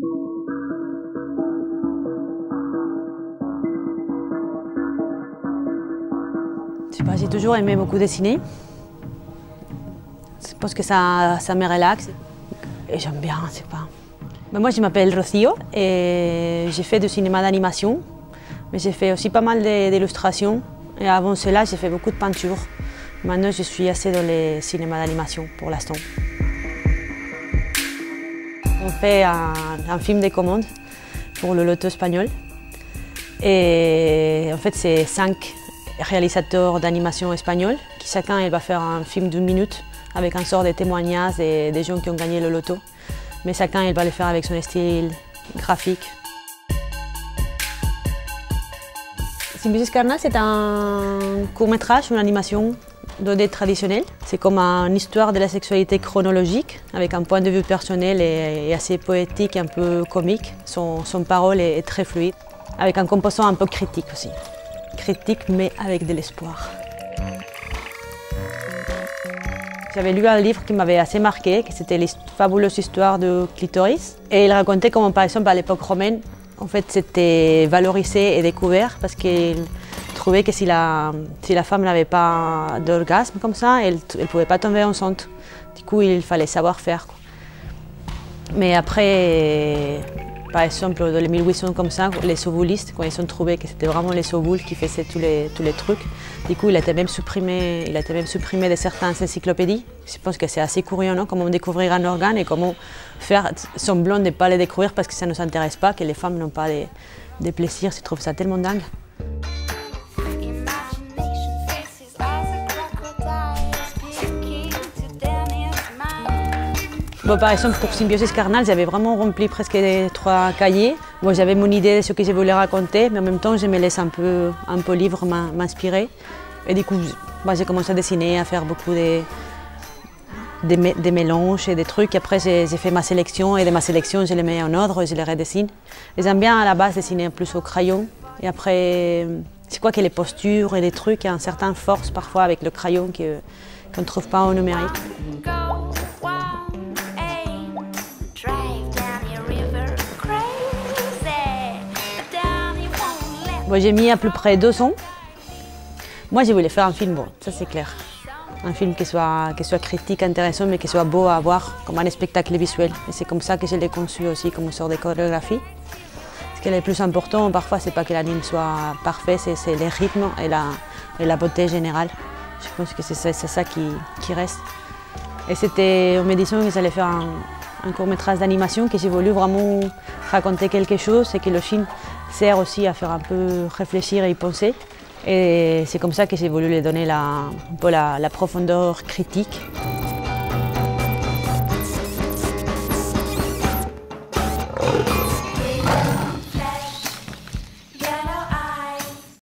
Je sais pas, j'ai toujours aimé beaucoup dessiner. Je pense que ça me relaxe. Et j'aime bien, je sais pas. Mais moi, je m'appelle Rocío et j'ai fait du cinéma d'animation. Mais j'ai fait aussi pas mal d'illustrations. Et avant cela, j'ai fait beaucoup de peinture. Maintenant, je suis assez dans les cinémas d'animation pour l'instant. On fait un film de commande pour le loto espagnol. Et en fait, c'est 5 réalisateurs d'animation espagnols qui chacun il va faire un film d'1 minute avec un sort de témoignages des gens qui ont gagné le loto. Mais chacun il va le faire avec son style graphique. Symbiosis Carnal, c'est un court-métrage, une animation 2D traditionnelle. C'est comme une histoire de la sexualité chronologique, avec un point de vue personnel et assez poétique, un peu comique. Son parole est très fluide, avec un composant un peu critique aussi. Critique, mais avec de l'espoir. J'avais lu un livre qui m'avait assez marqué, c'était les fabuleuses histoires de clitoris. Et il racontait comment, par exemple, à l'époque romaine, en fait, c'était valorisé et découvert parce qu'il trouvait que si la femme n'avait pas d'orgasme comme ça, elle ne pouvait pas tomber enceinte. Du coup, il fallait savoir faire. Mais après, par exemple, dans les 1800 comme ça, les ovulistes, quand ils ont trouvé que c'était vraiment les ovules qui faisaient tous les trucs, du coup, il a été même supprimé de certaines encyclopédies. Je pense que c'est assez curieux, non? Comment découvrir un organe et comment faire semblant de ne pas le découvrir parce que ça ne nous intéresse pas, que les femmes n'ont pas de plaisir. Je trouve ça tellement dingue. Bon, par exemple, pour Symbiosis Carnal, j'avais vraiment rempli presque 3 cahiers. Bon, j'avais mon idée de ce que je voulais raconter, mais en même temps, je me laisse un peu libre m'inspirer. Et du coup, j'ai commencé à dessiner, à faire beaucoup de mélanges et des trucs. Après, j'ai fait ma sélection et de ma sélection, je les mets en ordre et je les redessine. Et j'aime bien à la base dessiner plus au crayon. Et après, c'est quoi que les postures et les trucs, il y a une certaine force parfois avec le crayon qu'on ne trouve pas au numérique. Bon, j'ai mis à peu près 2 ans. Moi, je voulais faire un film, bon, ça c'est clair. Un film qui soit critique, intéressant, mais qui soit beau à voir, comme un spectacle visuel. Et c'est comme ça que je l'ai conçu aussi, comme une sorte de chorégraphie. Ce qui est le plus important, parfois, c'est pas que l'anime soit parfait, c'est les rythmes et la beauté générale. Je pense que c'est ça qui reste. Et c'était en me disant que j'allais faire un court-métrage d'animation, que j'ai voulu vraiment raconter quelque chose et que le film sert aussi à faire un peu réfléchir et y penser. Et c'est comme ça que j'ai voulu lui donner un peu la profondeur critique.